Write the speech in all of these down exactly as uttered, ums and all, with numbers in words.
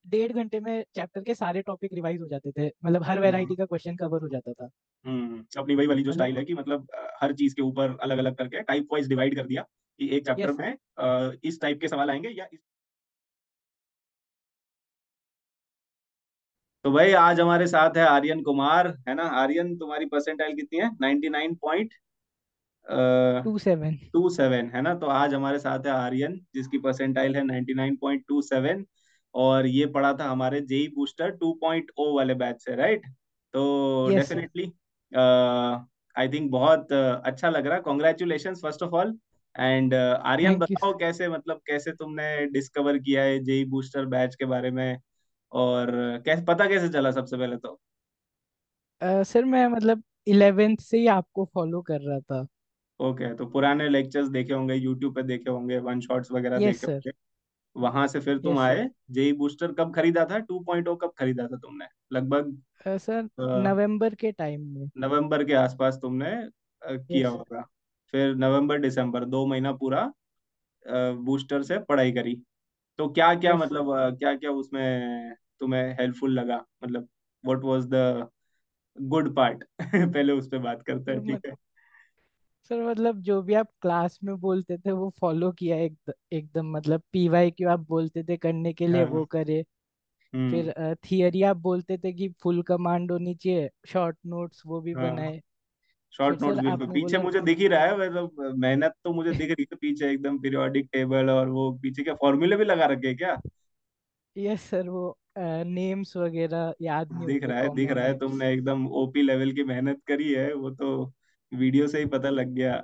डेढ़ घंटे में चैप्टर के सारे टॉपिक रिवाइज हो जाते थे, मतलब हर हम्म वैरायटी का क्वेश्चन कवर हो जाता था। हम्म, अपनी वही वाली जो मतलब स्टाइल है कि मतलब अ, हर चीज के ऊपर अलग अलग करके टाइप वाइज डिवाइड कर दिया कि एक चैप्टर यस में अ, इस टाइप के सवाल आएंगे या इस... तो भाई आज हमारे साथ है आर्यन कुमार, है ना? आर्यन, तुम्हारी परसेंटाइल कितनी है? Ninety nine point two seven. Two seven, है ना? तो आज हमारे साथ है आर्यन जिसकी परसेंटाइल है ninety nine point two seven, और ये पढ़ा था हमारे JEE booster two point O वाले बैच से, राइट? तो yes sir. Definitely I think बहुत uh, अच्छा लग रहा। Congratulations first of all. And Aryan, thank you. बताओ कैसे, मतलब कैसे तुमने डिस्कवर किया है जेई बूस्टर बैच के बारे में, और कैसे पता कैसे चला सबसे पहले तो? सर मैं मतलब इलेवेंथ से ही आपको फॉलो कर रहा था। ओके, तो पुराने लेक्चर्स देखे होंगे, यूट्यूब पे देखे होंगे, वन शॉट्स वगैरह यस देखे सर। होंगे। वहां से फिर तुम यस सर। आए। जेई बूस्टर कब खरीदा था? टू पॉइंट ओ कब खरीदा था तुमने लगभग? सर अ, नवंबर के टाइम में। नवंबर के आसपास तुमने अ, किया यस सर। होगा। फिर नवंबर दिसंबर दो महीना पूरा बूस्टर से पढ़ाई करी। तो क्या क्या, यस सर। मतलब क्या क्या उसमें तुम्हें हेल्पफुल लगा, मतलब what was the good part? पहले उस पे बात करते सर हैं, ठीक मत है? सर मतलब जो भी आप क्लास में बोलते थे वो फॉलो किया एक, एकदम, मतलब पीवाई क्यू आप बोलते थे करने के लिए हाँ। वो करे। हम्म। फिर थियरी आप बोलते थे कि फुल कमांड होनी चाहिए, शॉर्ट नोट्स वो भी हाँ, बनाए। फिर शॉर्ट नोट्स सर बिल्कुल आपने पीछे बोला। मुझे दिख ही रहा है, मतलब मेहनत तो मुझे दिख रही है पीछे एकदम, पीरियोडिक टेबल और वो पीछे क्या फॉर्मूले भी लगा रखे हैं क्या? यस सर, वो नेम्स वगैरह याद नहीं दिख होते, रहा है, दिख कॉमन रहा है, नेम्स। तुमने एकदम ओपी लेवल की मेहनत करी है, वो तो वीडियो से ही पता लग गया।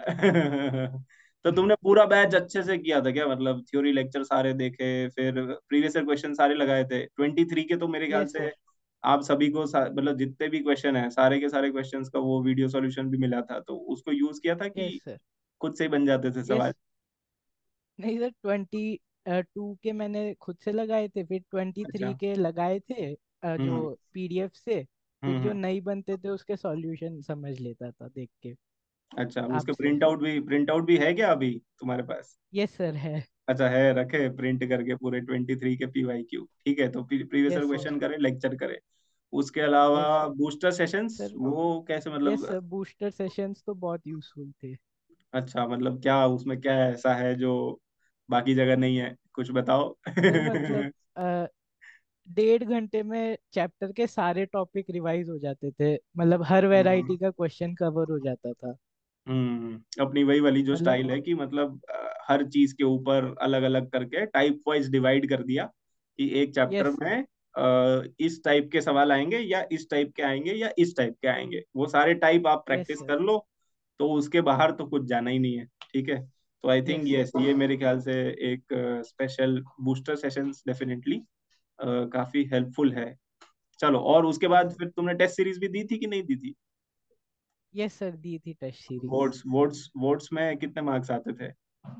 तो तुमने पूरा बैच अच्छे से किया था क्या? मतलब थ्योरी लेक्चर सारे देखे, फिर प्रीवियस ईयर क्वेश्चन सारे लगाए थे ट्वेंटी थ्री के? तो मेरे ख्याल यस से सर। आप सभी को सा- मतलब जितने भी क्वेश्चन है सारे के सारे क्वेश्चंस का वो वीडियो सॉल्यूशन भी मिला था, तो उसको यूज किया था यस कि सर। खुद से ही बन जाते थे यस। सवाल? नहीं सर, ट्वेंटी टू के मैंने खुद से लगाए थे, फिर ट्वेंटी अच्छा। थ्री के लगाए थे अ, हम्म जो पीडीएफ से। फिर हम्म जो हम्म। नहीं बनते थे उसके सॉल्यूशन समझ लेता था देख के अच्छा, उसके आपसे। प्रिंट आउट भी प्रिंट आउट भी है क्या अभी तुम्हारे पास? यस सर है। अच्छा है, रखे प्रिंट करके पूरे ट्वेंटी थ्री के पीवाई क्यू, ठीक है? तो प्रीवियस यस सर। क्वेश्चन करे, लेक्चर करे। उसके अलावा yes sir. Booster sessions sir. वो कैसे, यस मतलब? सर, बूस्टर सेशंस तो बहुत यूजफुल थे। अच्छा, मतलब क्या उसमें क्या ऐसा है जो बाकी जगह नहीं है, कुछ बताओ। सर मतलब अ, डेढ़ घंटे में चैप्टर के सारे टॉपिक रिवाइज हो जाते थे, मतलब हर हम्म वैरायटी का क्वेश्चन कवर हो जाता था। हम्म, अपनी वही वाली जो मतलब स्टाइल है कि मतलब अ, हर चीज के ऊपर अलग अलग करके टाइप वाइज डिवाइड कर दिया कि एक चैप्टर यस सर। में अ, इस टाइप के सवाल आएंगे या इस टाइप के आएंगे या इस टाइप के आएंगे, वो सारे टाइप आप यस प्रैक्टिस सर। कर लो। तो उसके बाहर तो कुछ जाना ही नहीं है, ठीक है? तो I think yes sir. Yes, ये मेरे ख्याल से एक स्पेशल बूस्टर सेशंस डेफिनेटली काफी हेल्पफुल है। चलो, और उसके यस बाद सर। फिर तुमने टेस्ट सीरीज भी दी थी कि नहीं दी थी? यस सर, दी थी टेस्ट सीरीज। वोट्स वोट्स वोट्स में कितने मार्क्स आते थे?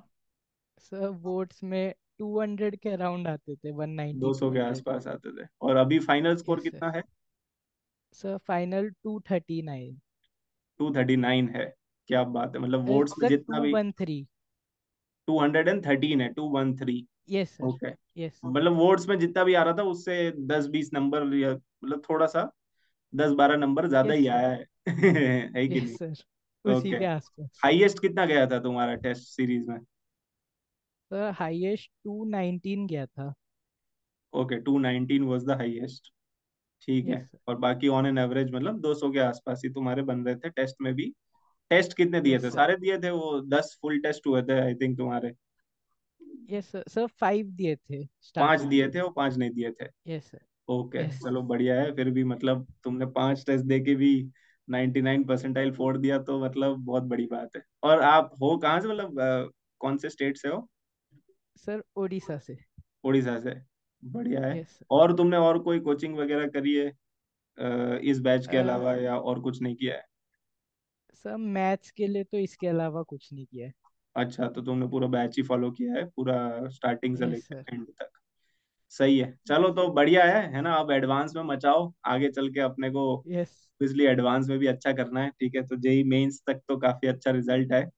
सर वोट्स में टू हंड्रेड के अराउंड आते थे, वन नाइन्टी दो सौ टू के हंड्रेड आसपास आते थे, और अभी फाइनल स्कोर यस सर। कितना है? Sir final two thirty nine. Two thirty nine है? क्या बात है, मतलब वोट्स में सर जितना टू भी one three two hundred and thirteen है, two one three? Yes sir. Okay. Yes sir. मतलब वोट्स में जितना भी आ रहा था उससे दस बीस नंबर, या मतलब थोड़ा सा दस बारह नंबर ज्यादा यस ही सर। आया है। है कि यस नहीं? Sir, okay. उसी के आसपास। हाईएस्ट कितना गया था तुम्हारा टेस्ट सीरीज में? सर हाईएस्ट टू नाइनटीन गया था। Okay, two nineteen was the highest, ठीक यस है। सर। और बाकी ऑन एन एवरेज मतलब दो सौ के आसपास ही तुम्हारे बन रहे थे टेस्ट में भी। टेस्ट कितने दिए यस थे? सर। सारे दिए थे? वो दस फुल टेस्ट हुए थे आई थिंक तुम्हारे। यस सर, सर फाइव दिए थे पांच स्टार्टिंग दिए में। थे और पांच नहीं दिए थे? Yes sir. Okay, yes sir. चलो बढ़िया है। फिर भी मतलब तुमने पांच टेस्ट दे के भी नाइन्टी नाइन परसेंटाइल फोड़ दिया, तो मतलब बहुत बड़ी बात है। और आप हो कहाँ से, मतलब अ, कौन से स्टेट से हो? सर उड़ीसा से। उड़ीसा से? बढ़िया है। यस और तुमने और कोई कोचिंग वगैरह करी है अ, इस बैच के सर। अलावा, या और कुछ नहीं किया है? सर मैथ्स के लिए तो इसके अलावा कुछ नहीं किया है। अच्छा, तो तुमने पूरा बैच ही फॉलो किया है पूरा, स्टार्टिंग से यस सर। लेकर एंड तक? सही है, चलो यस। तो बढ़िया है है ना? अब एडवांस में मचाओ, आगे चल के अपने को यस। इसलिए एडवांस में भी अच्छा करना है, ठीक है? तो जेई मेंस तक तो काफी अच्छा रिजल्ट है।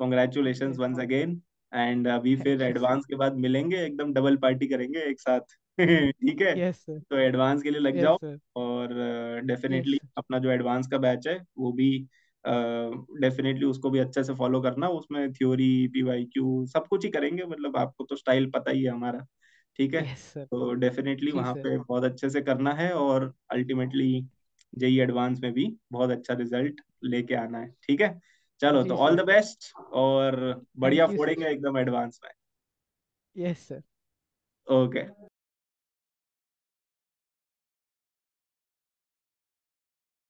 Congratulations yes. Once again. And अभी फिर थैंक यू सर। एडवांस के बाद मिलेंगे, एकदम डबल पार्टी करेंगे एक साथ। ठीक है, यस सर। तो एडवांस के लिए लग यस जाओ। सर। और यस डेफिनेटली सर। अपना जो एडवांस का बैच है वो भी डेफिनेटली उसको भी अच्छे से फॉलो करना। उसमें थ्योरी, पीवाईक्यू सब कुछ ही करेंगे, मतलब आपको तो स्टाइल पता ही है हमारा। ठीक है, यस सर। तो डेफिनेटली जी वहाँ सर। पे बहुत अच्छे से करना है, और अल्टीमेटली जेई एडवांस में भी बहुत अच्छा रिजल्ट लेके आना है। ठीक है, चलो तो जी ऑल सर। द बेस्ट, और बढ़िया थैंक यू सर। फोड़ेंगे एकदम एडवांस में। Yes sir. ओके।